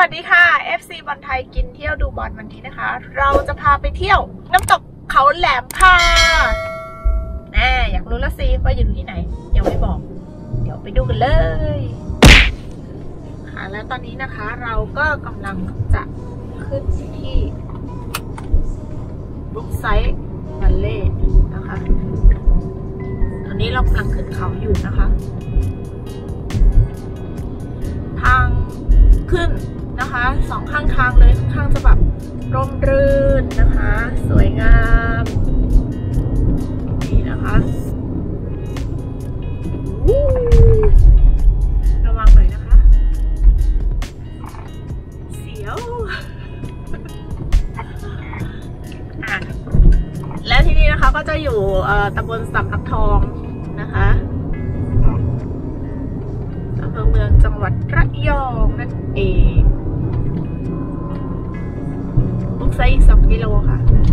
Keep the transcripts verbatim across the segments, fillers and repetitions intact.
สดีค่ะ เอฟ ซี บอลไทยกินเที่ยวดูบอลวันนี้นะคะเราจะพาไปเที่ยวน้ำตกเขาแหลมค่ะแน่อยากรู้ละสิว่าอยู่ที่ไหนยังไม่บอกเดี๋ยวไปดูกันเลยค่ะและตอนนี้นะคะเราก็กำลังจะขึ้นที่บุ๊กไซต์วัลเล่นะคะตอนนี้เรากำลังขึ้นเขาอยู่นะคะทางขึ้นนะคะสองข้างทางเลยค่อนข้างจะแบบร่มรื่นนะคะสวยงามนี่นะคะระวังหน่อยนะคะเสียวอ่ะและที่นี่นะคะก็จะอยู่ตำบลสำนักทองนะคะอำเภอเมืองจังหวัดระยองนั่นเองบุกไซต์อีกสองกิโลค่ะ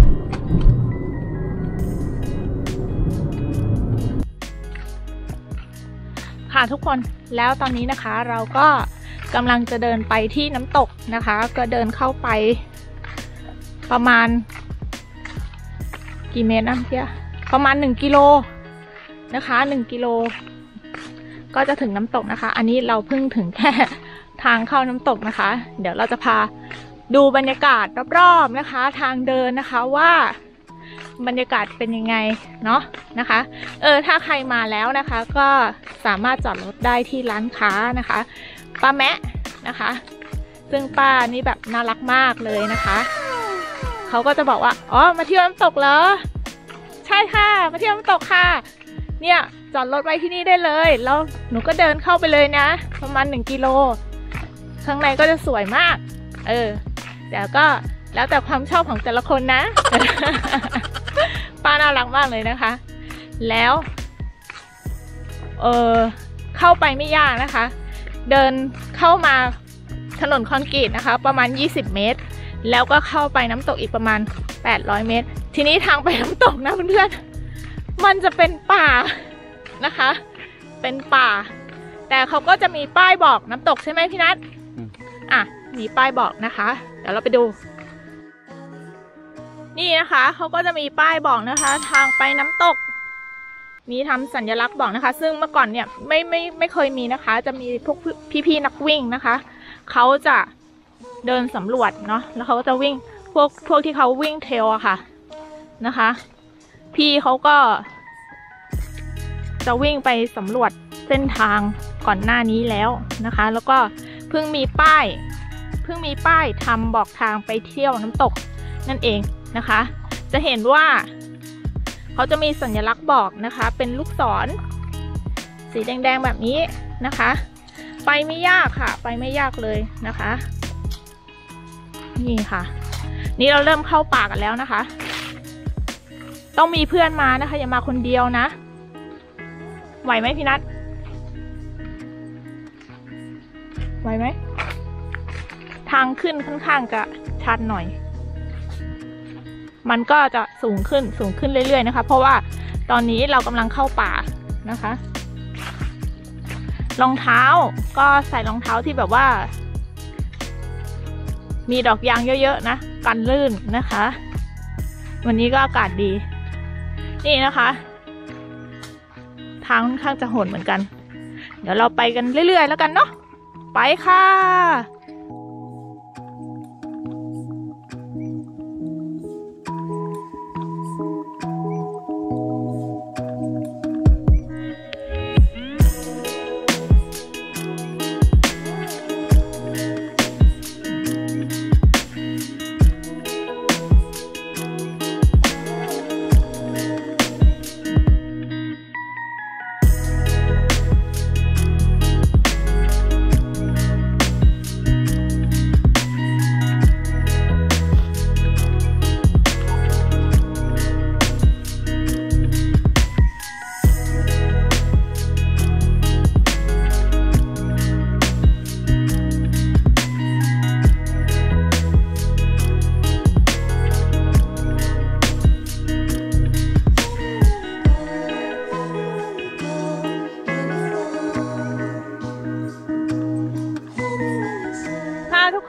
ค่ะทุกคนแล้วตอนนี้นะคะเราก็กำลังจะเดินไปที่น้ำตกนะคะก็เดินเข้าไปประมาณกี่เมตรนะเพี่ยประมาณหนึ่งกิโลนะคะหนึ่งกิโลก็จะถึงน้ำตกนะคะอันนี้เราเพิ่งถึงแค่ทางเข้าน้ำตกนะคะเดี๋ยวเราจะพาดูบรรยากาศรอบๆนะคะทางเดินนะคะว่าบรรยากาศเป็นยังไงเนาะนะคะเออถ้าใครมาแล้วนะคะก็สามารถจอดรถได้ที่ร้านค้านะคะป้าแมะนะคะซึ่งป้านี่แบบน่ารักมากเลยนะคะเขาก็จะบอกว่าอ๋อมาเที่ยวน้ำตกเหรอใช่ค่ะมาเที่ยวน้ำตกค่ะเนี่ยจอดรถไว้ที่นี่ได้เลยแล้วหนูก็เดินเข้าไปเลยนะประมาณหนึ่งกิโลข้างในก็จะสวยมากเออแต่ก็แล้วแต่ความชอบของแต่ละคนนะ ป้าน่ารักมากเลยนะคะแล้วเออเข้าไปไม่ยากนะคะเดินเข้ามาถนนคอนกรีตนะคะประมาณยี่สิบเมตรแล้วก็เข้าไปน้ำตกอีกประมาณแปดร้อยเมตรทีนี้ทางไปน้ำตกนะเพื่อนๆมันจะเป็นป่านะคะเป็นป่าแต่เขาก็จะมีป้ายบอกน้ำตกใช่ไหมพี่นัทอ่ะมีป้ายบอกนะคะเดี๋ยวเราไปดูนี่นะคะเขาก็จะมีป้ายบอกนะคะทางไปน้ำตกมีทำสัญลักษณ์บอกนะคะซึ่งเมื่อก่อนเนี่ยไม่ไม่ไม่เคยมีนะคะจะมีพวกพี่ๆนักวิ่งนะคะเขาจะเดินสำรวจเนาะแล้วเขาก็จะวิ่งพวกพวกที่เขาวิ่งเทรลอะค่ะนะคะพี่เขาก็จะวิ่งไปสำรวจเส้นทางก่อนหน้านี้แล้วนะคะแล้วก็เพิ่งมีป้ายเพิ่งมีป้ายทำบอกทางไปเที่ยวน้ำตกนั่นเองนะคะจะเห็นว่าเขาจะมีสัญลักษณ์บอกนะคะเป็นลูกศรสีแดงๆแบบนี้นะคะไปไม่ยากค่ะไปไม่ยากเลยนะคะนี่ค่ะนี่เราเริ่มเข้าป่ากันแล้วนะคะต้องมีเพื่อนมานะคะอย่ามาคนเดียวนะไหวไหมพี่นัทไหวไหมทางขึ้นค่อนข้างจะชันหน่อยมันก็จะสูงขึ้นสูงขึ้นเรื่อยๆนะคะเพราะว่าตอนนี้เรากำลังเข้าป่านะคะรองเท้าก็ใส่รองเท้าที่แบบว่ามีดอกยางเยอะๆนะกันลื่นนะคะวันนี้ก็อากาศดีนี่นะคะทางค่อนข้างจะโหดเหมือนกันเดี๋ยวเราไปกันเรื่อยๆแล้วกันเนาะไปค่ะ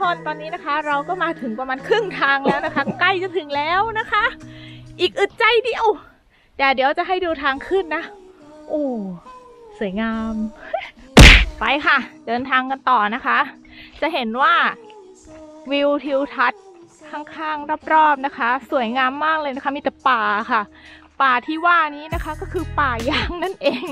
คนตอนนี้นะคะ เราก็มาถึงประมาณครึ่งทางแล้วนะคะ ใกล้จะถึงแล้วนะคะ อีกอึดใจเดียวเดี๋ยวเดี๋ยวจะให้ดูทางขึ้นนะโอ้สวยงามไปค่ะเดินทางกันต่อนะคะ จะเห็นว่าวิวทิวทัศน์ข้างๆรอบๆนะคะสวยงามมากเลยนะคะมีแต่ป่าค่ะป่าที่ว่านี้นะคะก็คือป่ายางนั่นเอง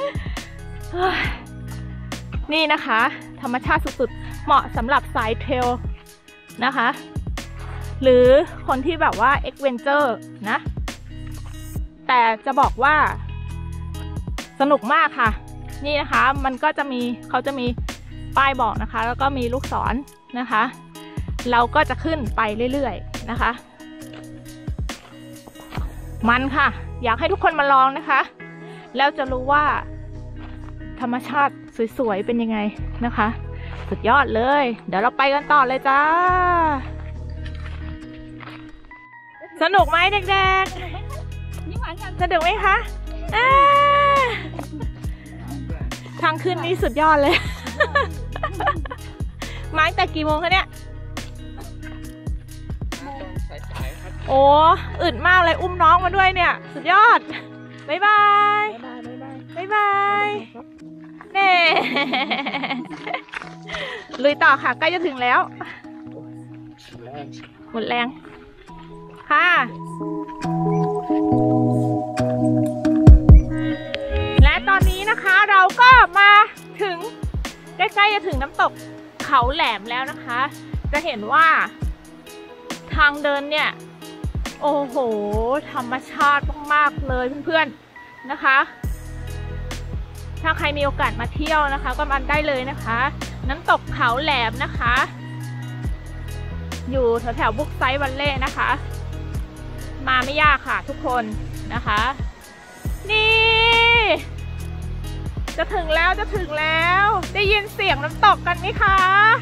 นี่นะคะธรรมชาติสุดๆเหมาะสำหรับสายเทรลนะคะหรือคนที่แบบว่าเอ็กเวนเจอร์นะแต่จะบอกว่าสนุกมากค่ะนี่นะคะมันก็จะมีเขาจะมีป้ายบอกนะคะแล้วก็มีลูกศรนะคะเราก็จะขึ้นไปเรื่อยๆนะคะมันค่ะอยากให้ทุกคนมาลองนะคะแล้วจะรู้ว่าธรรมชาติสวยๆเป็นยังไงนะคะสุดยอดเลยเดี๋ยวเราไปกันต่อเลยจ้าสนุกไหมเด็กๆสนุกไหมคะทางขึ้นนี้สุดยอดเลยมาตั้งแต่กี่โมงคะเนี่ยโอ้อึดมากเลยอุ้มน้องมาด้วยเนี่ยสุดยอดบ๊ายบายบ๊ายบายเน่ลุยต่อค่ะใกล้จะถึงแล้วหมดแรงค่ะและตอนนี้นะคะเราก็มาถึงใกล้ๆจะถึงน้ำตกเขาแหลมแล้วนะคะจะเห็นว่าทางเดินเนี่ยโอ้โหธรรมชาติมากๆเลยเพื่อนๆนะคะถ้าใครมีโอกาสมาเที่ยวนะคะก็มาได้เลยนะคะน้ำตกเขาแหลมนะคะอยู่แถวๆบุ๊กไซด์วัลเล่นะคะมาไม่ยากค่ะทุกคนนะคะนี่จะถึงแล้วจะถึงแล้วได้ยินเสียงน้ำตกกันไหมคะ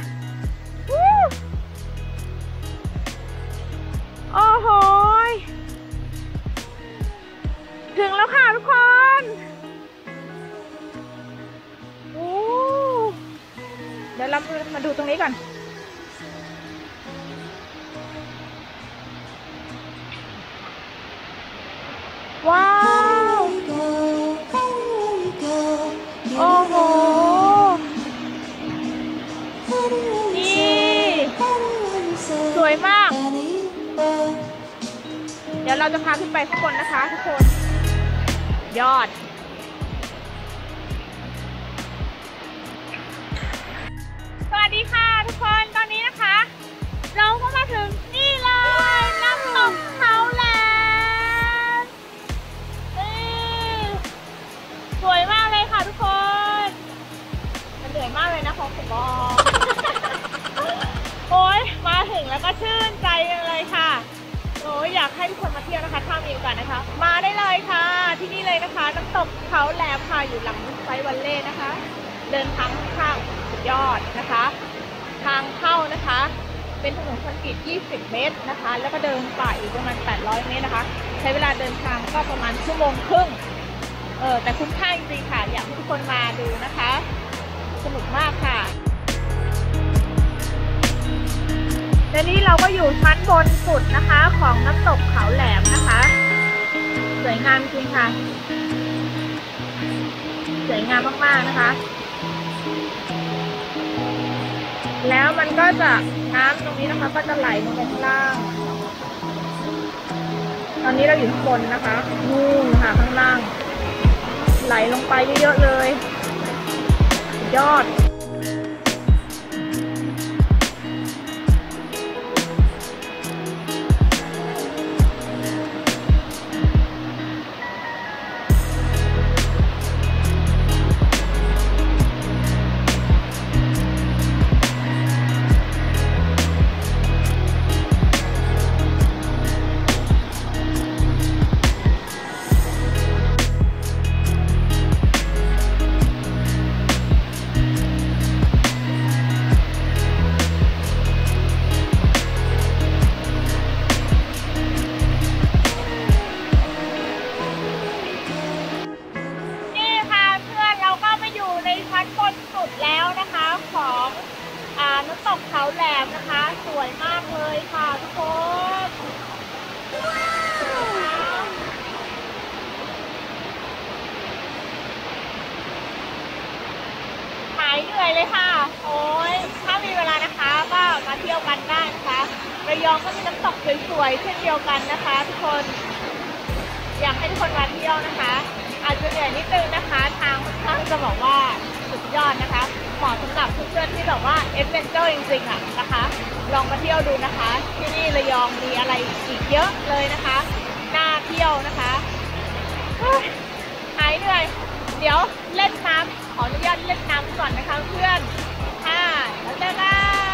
โอ้โหถึงแล้วค่ะทุกคนโอ้เดี๋ยวเรามาดูตรงนี้ก่อนว้าวโอ้โหนี่สวยมากเดี๋ยวเราจะพาขึ้นไปข้างบนนะคะทุกคนยอดสวัสดีค่ะทุกคนตอนนี้นะคะเราก็มาถึงนี่เลยน้ำตกเขาแหลมสวยมากเลยค่ะทุกคนมันเหนื่อยมากเลยนะขอขอบอกโอ้ยมาถึงแล้วก็ชื่นใจเลยค่ะโอ้ยอยากให้ทุกคนมาเที่ยวนะคะถ้ามีโอกาสนะคะมาได้เลยค่ะที่นี่เลยนะคะน้ำตกเขาแหลมค่ะอยู่หลังบุ๊กไซด์วัลเล่นะคะเดินทางข้างสุดยอดนะคะทางเข้านะคะเป็นถนนคอนกรีตยี่สิบเมตรนะคะแล้วก็เดินป่าอีกประมาณแปดร้อยเมตรนะคะใช้เวลาเดินทางก็ประมาณชั่วโมงครึ่งเออแต่คุ้มค่าจริงๆค่ะอยากให้ทุกคนมาดูนะคะสนุกมากค่ะและนี่เราก็อยู่ชั้นบนสุดนะคะของน้ำตกเขาแหลมนะคะสวยงามจริงค่ะสวยงามมากๆนะคะแล้วมันก็จะน้ำตรงนี้นะคะก็จะไหลลงไปข้างล่างตอนนี้เราอยู่ข้างบนนะคะนู่นค่ะข้างล่างไหลลงไปเยอะๆเลยยอดำตกเขาแหลมนะคะสวยมากเลยค่ะทุกคนหายเหนื่อยเลยค่ะโอ้ยถ้ามีเวลานะคะก็มาเที่ยวกันได้นะคะระยองก็มีน้ำตกสวยๆเช่นเดียวกันนะคะทุกคนอยากให้ทุกคนมาเที่ยวนะคะอาจจะเหนื่อยนิดนึงนะคะทางค่อนข้างจะบอกว่าสุดยอดนะคะเหมาะสำหรับเพื่อนๆที่แบบว่าเอดเวนเจอร์จริงๆอ่ะนะคะลองมาเที่ยวดูนะคะที่นี่ระยองมีอะไรอีกเยอะเลยนะคะน่าเที่ยวนะคะหายเหนื่อยเดี๋ยวเล่นน้ำขออนุญาตเล่นน้ำก่อนนะคะเพื่อนค่ะแล้วเจอกัน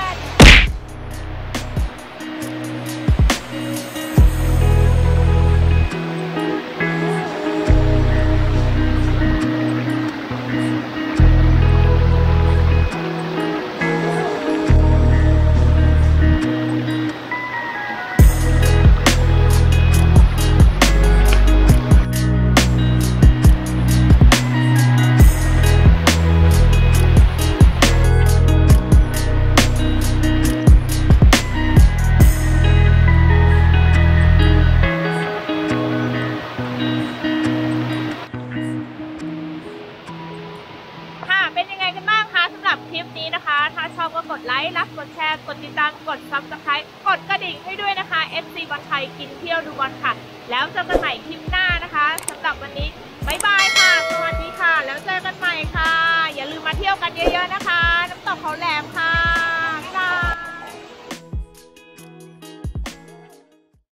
เป็นยังไงกันบ้างคะสำหรับคลิปนี้นะคะถ้าชอบก็กดไลค์รักกดแชร์กดติดตามกดซับสไครต์กดกระดิ่งให้ด้วยนะคะ เอฟ ซี บอลไทยกินเที่ยวดูบอลค่ะแล้วเจอกันใหม่คลิปหน้านะคะสำหรับวันนี้บ๊ายบายค่ะสวัสดีค่ะแล้วเจอกันใหม่ค่ะอย่าลืมมาเที่ยวกันเยอะๆนะคะน้ำตกเขาแหลมค่ะ